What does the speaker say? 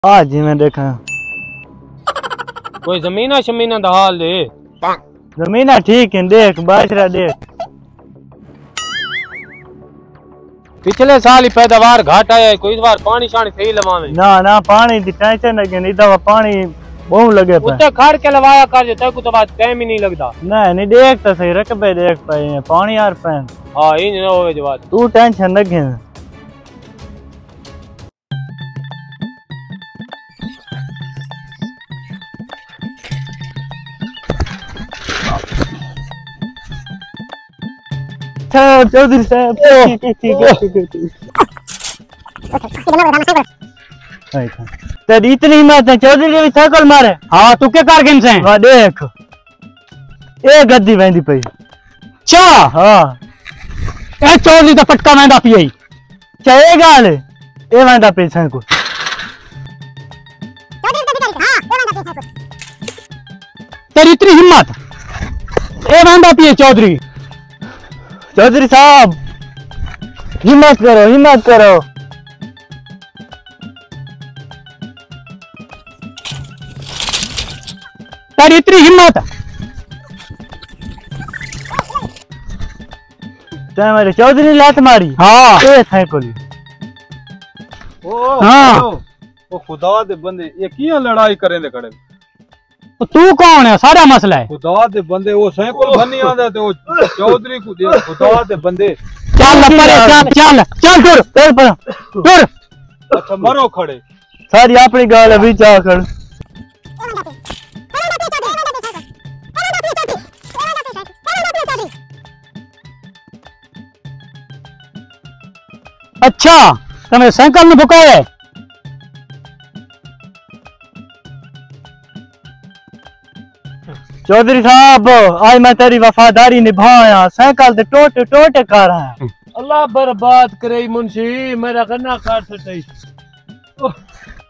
आज जी मैं देखा कोई जमीना शमीना दा हाल दे। जमीना ठीक है, देख बाजरा देख। पिछले साल ही पैदावार घाट आया है, कोई इस बार पानी शानी सही लवावे। ना ना पानी दी टेंशन लगे नहीं, दवा पानी बहुत लगे पे। उत्ते खड़ के लवाया कर जो तक तो बात टाइम ही नहीं लगदा। नहीं देख तो सही रकबे देख पाए पानी यार पैन। हां इन न होवे जो बात तू टेंशन लगे। चौधरी साहब तेरी इतनी हिम्मत है चौधरी जी भी साइकिल मारे। हां तू के कार गेम से वाह देख ए गद्दी वेंदी पई। चा हां ए चौधरी दा पटका वेंदा पई चाहे गाल ए वेंदा पई साइकिल। तेरी इतनी हिम्मत ए वेंदा पई चौधरी। चौधरी साहब हिम्मत करो हिम्मत करो। तेरी इतनी हिम्मत ते मेरे चौधरी ने लात मारी। हाँ ए साइकिल हाँ ओ खुदा दे बंदे ये किया लड़ाई करें दे खड़े। तू कौन है सारा मसला है। खुदा दे बंदे वो साइकिल बन्नी आंदा ते वो चौधरी को दे खुदा दे बंदे। चल परे चल चल चल चल पर टुर। अच्छा मरो खड़े सारी अपनी गाल अभी चा कर। अच्छा તમે સાયકલ ને ભૂકાય। चौधरी साहब आज मैं तेरी वफादारी निभाया साइकिल ते टोट टोट कर रहा है। अल्लाह बर्बाद करे मुंशी मेरा गन्ना काट सटई।